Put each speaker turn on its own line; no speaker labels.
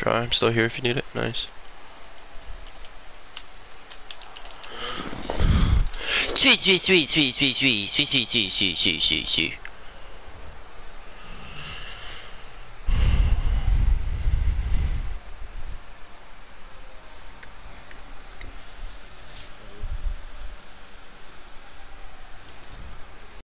try. I'm still here if you need it. Nice. Sweet.